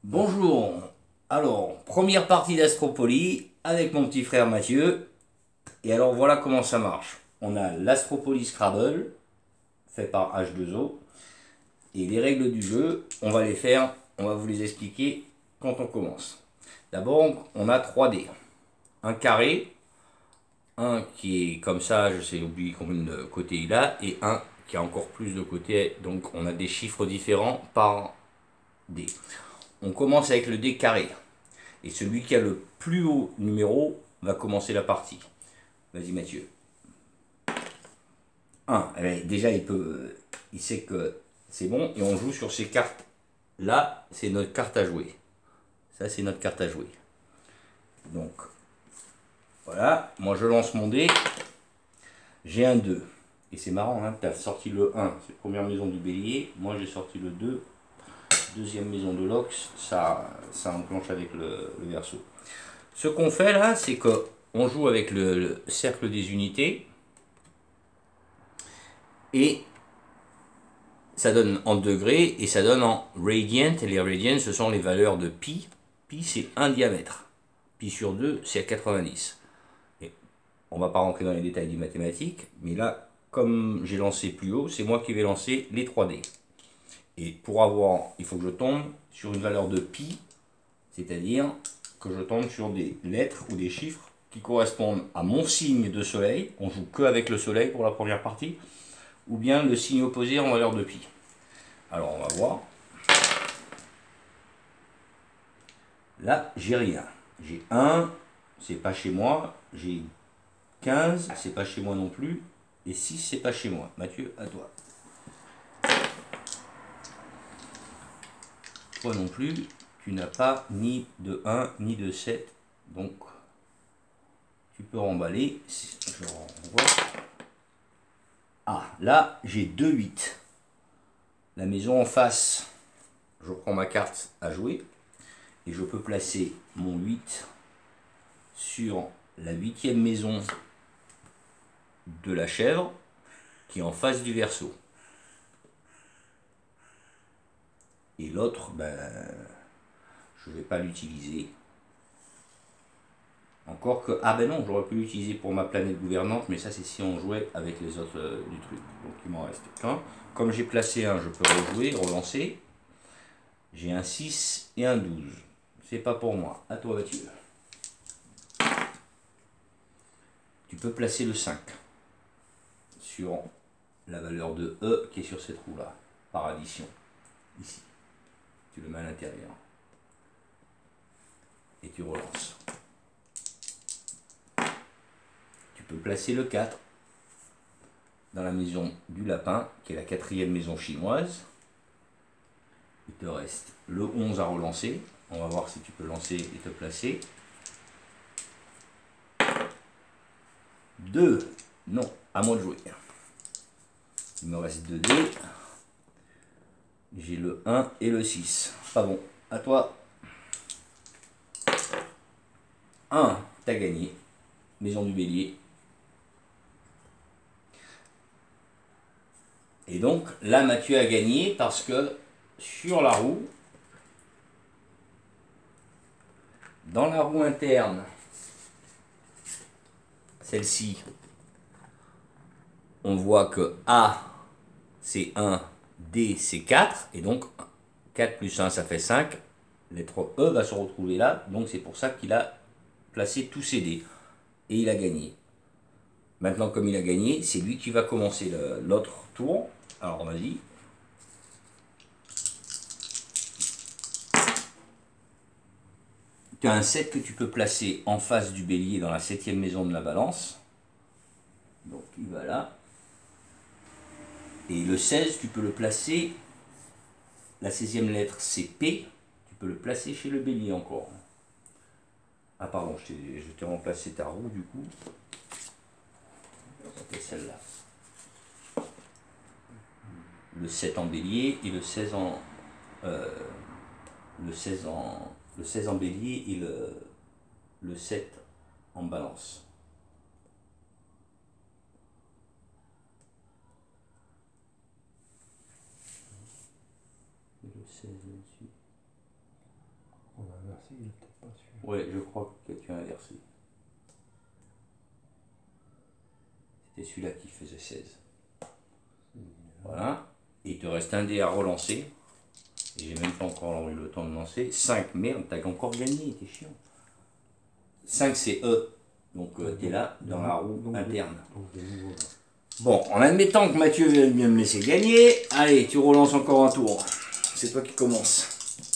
Bonjour. Alors, première partie d'Astropolie avec mon petit frère Mathieu. Et alors voilà comment ça marche. On a l'Astropolie Scrabble, fait par H2O. Et les règles du jeu, on va vous les expliquer quand on commence. D'abord, on a 3 dés. Un carré, un qui est comme ça, je sais oublier combien de côtés il a, et un qui a encore plus de côtés. Donc on a des chiffres différents par dé. On commence avec le dé carré. Et celui qui a le plus haut numéro va commencer la partie. Vas-y Mathieu. 1. Eh bien, déjà, il sait que c'est bon. Et on joue sur ces cartes. Là, c'est notre carte à jouer. Ça, c'est notre carte à jouer. Donc, voilà. Moi, je lance mon dé. J'ai un 2. Et c'est marrant, hein, tu as sorti le 1. C'est la première maison du bélier. Moi, j'ai sorti le 2. Deuxième maison de l'ox. Ça enclenche avec le verso. Ce qu'on fait là, c'est qu'on joue avec le cercle des unités. Et ça donne en degrés et ça donne en radiant. Et les radians, ce sont les valeurs de pi. Pi, c'est 1 diamètre. Pi sur 2, c'est à 90. Et on ne va pas rentrer dans les détails des mathématiques, mais là, comme j'ai lancé plus haut, c'est moi qui vais lancer les 3D. Et pour avoir, il faut que je tombe sur une valeur de pi, c'est-à-dire que je tombe sur des lettres ou des chiffres qui correspondent à mon signe de soleil. On joue que avec le soleil pour la première partie, ou bien le signe opposé en valeur de pi. Alors on va voir. Là, j'ai rien. J'ai 1, c'est pas chez moi. J'ai 15, c'est pas chez moi non plus. Et 6, c'est pas chez moi. Mathieu, à toi. Toi non plus, tu n'as pas ni de 1, ni de 7. Donc, tu peux remballer. Je renvoie. Ah, là, j'ai 2 8. La maison en face, je prends ma carte à jouer. Et je peux placer mon 8 sur la 8e maison de la chèvre qui est en face du verso. Et l'autre, ben, je ne vais pas l'utiliser. Encore que, ah ben non, j'aurais pu l'utiliser pour ma planète gouvernante, mais ça c'est si on jouait avec les autres du truc. Donc il m'en reste qu'un. Comme j'ai placé un, je peux rejouer, relancer. J'ai un 6 et un 12. C'est pas pour moi. À toi Mathieu. Tu peux placer le 5 sur la valeur de E qui est sur cette roue là, par addition. Ici. Tu le mets à l'intérieur. Et tu relances. Tu peux placer le 4 dans la maison du lapin, qui est la 4e maison chinoise. Il te reste le 11 à relancer. On va voir si tu peux lancer et te placer. 2. Non, à moi de jouer. Il me reste 2 dés. J'ai le 1 et le 6. Pas bon. À toi. 1. T'as gagné. Maison du bélier. Et donc, là, Mathieu a gagné parce que sur la roue, dans la roue interne, celle-ci, on voit que A, c'est 1, D, c'est 4, et donc 4 plus 1, ça fait 5. Lettre E va se retrouver là, donc c'est pour ça qu'il a placé tous ses dés. Et il a gagné. Maintenant, comme il a gagné, c'est lui qui va commencer l'autre tour. Alors, vas-y. Tu as un 7 que tu peux placer en face du bélier dans la 7e maison de la balance. Donc, il va là. Et le 16, tu peux le placer, la 16e lettre c'est P, tu peux le placer chez le bélier encore. Ah pardon, je t'ai remplacé ta roue du coup. C'était celle-là. Le 7 en bélier et le 16 en... le 16 en bélier et le 7 en balance. Et le 16 là-dessus. inversé, il est peut-être pas celui-là. Ouais, je crois que tu as inversé. C'était celui-là qui faisait 16. Voilà. Et il te reste un dé à relancer. Et j'ai même pas encore eu le temps de lancer. 5, merde, t'as encore gagné, t'es chiant. 5 c'est E. Donc t'es là, dans la roue interne. Donc de nouveau là. Bon, en admettant que Mathieu vienne bien me laisser gagner, allez, tu relances encore un tour. C'est toi qui commence.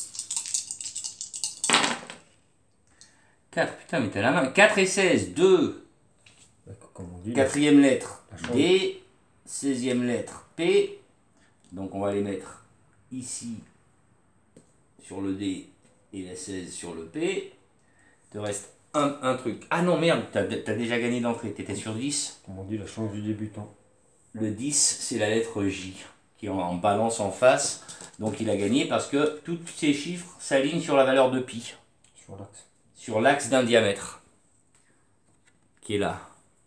4, putain, mais t'as la main. 4 et 16, 2. D'accord, comme on dit. Quatrième lettre, La chance. D. 16e lettre, P. Donc on va les mettre ici, sur le D, et la 16 sur le P. Il te reste un truc. Ah non, merde, t'as déjà gagné d'entrée. T'étais sur 10. Comme on dit, la chance du débutant. Le 10, c'est la lettre J, qui est en balance en face. Donc il a gagné parce que tous ces chiffres s'alignent sur la valeur de pi, Sur l'axe. sur l'axe d'un diamètre, qui est là.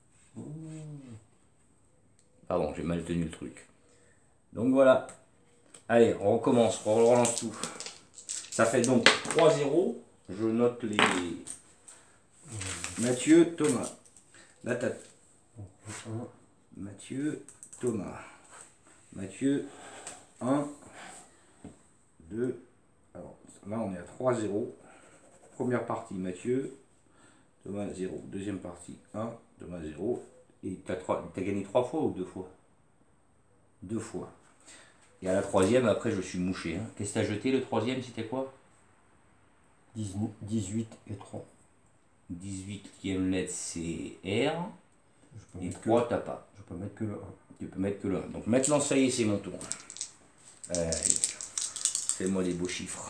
Pardon, j'ai mal tenu le truc. Donc voilà. Allez, on recommence, on relance tout. Ça fait donc 3-0. Je note les... Mathieu, Thomas. Là, t'as... Mathieu, Thomas. Mathieu, 1, 2. Alors là, on est à 3-0. Première partie, Mathieu. Thomas, 0. Deuxième partie, 1. Thomas, 0. Et t'as gagné 3 fois ou 2 fois? 2 fois. Et à la troisième, après, je suis mouché. Hein. Qu'est-ce que t'as jeté? Le troisième, c'était quoi? 18 et 3. 18e lettre, c'est R. Et mettre 3, t'as pas. Je peux mettre que le 1. Tu peux mettre que le 1. Donc maintenant, ça y est, c'est mon tour. Allez, fais-moi des beaux chiffres.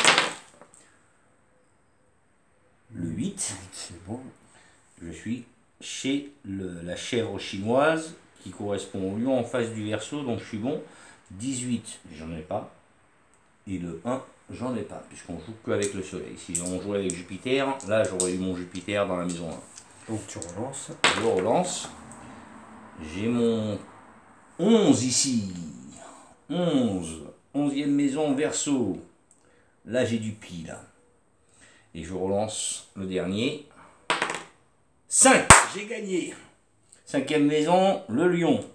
Le 8. C'est bon. Je suis chez la chèvre chinoise qui correspond au lion en face du Verseau, donc je suis bon. 18, j'en ai pas. Et le 1, j'en ai pas, puisqu'on joue qu'avec le soleil. Si on jouait avec Jupiter, là j'aurais eu mon Jupiter dans la maison 1. Donc tu relances. Je relance. J'ai mon 11 ici. 11. 11e maison Verseau. Là j'ai du pi là. Et je relance le dernier. 5, j'ai gagné. 5e maison, le lion.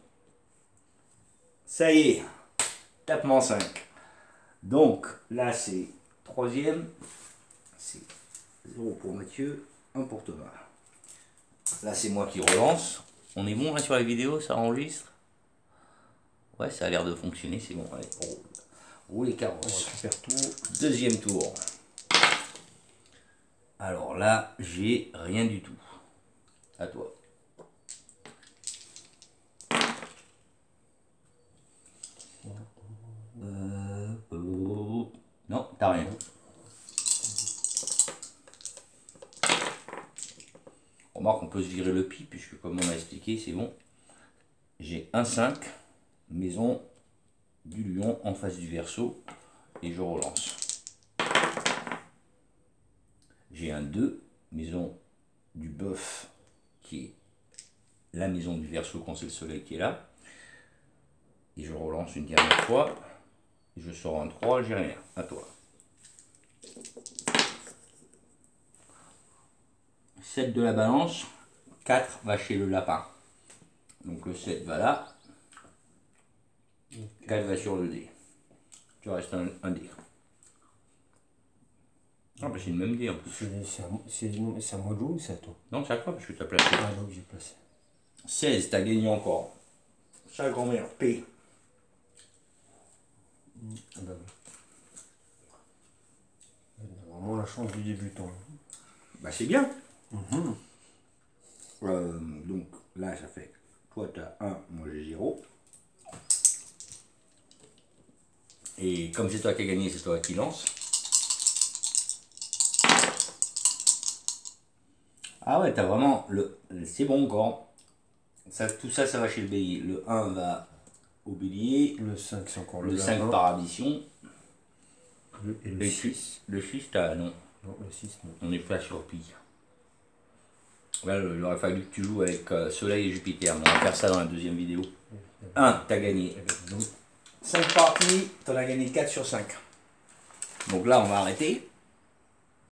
Ça y est, tapement 5. Donc là c'est 3e, c'est 0 pour Mathieu, 1 pour Thomas. Là c'est moi qui relance. On est bon là sur la vidéo, ça enregistre? Ouais, ça a l'air de fonctionner, c'est bon. Allez, roule les carrosses. Super tour. Deuxième tour. Alors là, j'ai rien du tout. À toi. Non, t'as rien. Remarque, on peut se virer le pi, puisque comme on a expliqué, c'est bon. J'ai un 5, maison du lion en face du Verseau, et je relance. J'ai un 2, maison du bœuf, qui est la maison du Verseau quand c'est le soleil qui est là. Et je relance une dernière fois. Et je sors un 3, j'ai rien. À toi. 7 de la balance. 4 va chez le lapin. Donc le 7 va là. 4 va sur le dé. Tu restes un dé. Ah bah c'est le même dé en plus. C'est à moi de jouer ou c'est à toi? Non, c'est à toi parce que tu as placé. Ah donc j'ai placé. 16, tu as gagné encore. Sa grand-mère, P. Ah bah oui. Vraiment la chance du débutant. Bah c'est bien. Donc là ça fait, toi tu as 1, moi j'ai 0. Et comme c'est toi qui as gagné, c'est toi qui lance. Ah ouais, t'as vraiment c'est bon encore. Ça, tout ça, ça va chez le bélier. Le 1 va au bélier. Le 5 c'est encore le 5 par addition. Et le 6. Le 6, t'as non. Non, le 6 non. On n'est pas sur pi. Là, il aurait fallu que tu joues avec Soleil et Jupiter. On va faire ça dans la deuxième vidéo. 1, t'as gagné. 5 parties, t'en as gagné 4 sur 5. Donc là, on va arrêter.